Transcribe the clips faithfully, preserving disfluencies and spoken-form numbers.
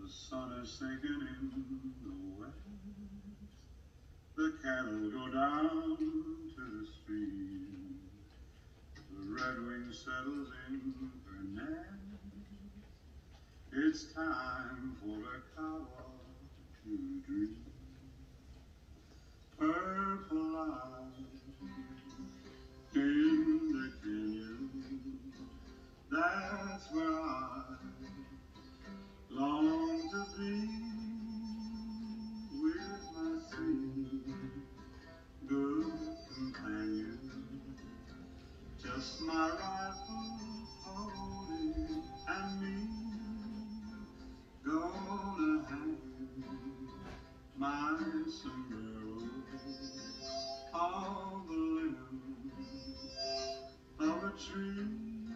The sun is sinking in the west. The cattle go down to the stream. The redwing settles in her nest. It's time for the cowboy to dream. Purple light in the canyon, that's where I long to be, with my sweet good companion, just my rifle holding and me, gonna hang my sombrero on the limb of a tree,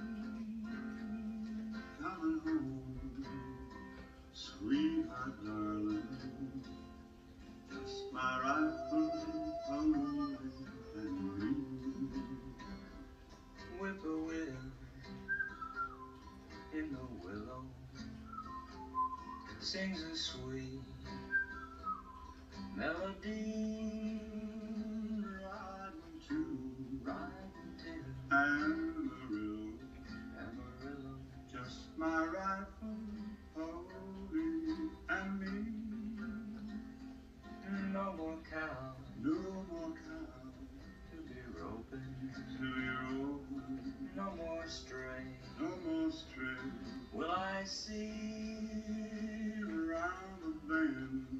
coming home, sweetheart darling, just my rifle holding and me. Whippoorwill in the willow sings a sweet melody, Riding to riding to Amarillo, Amarillo, just my rifle holding and me. no more cow No more cow to be roping, to your open, no more stray no more stray will I see around the bend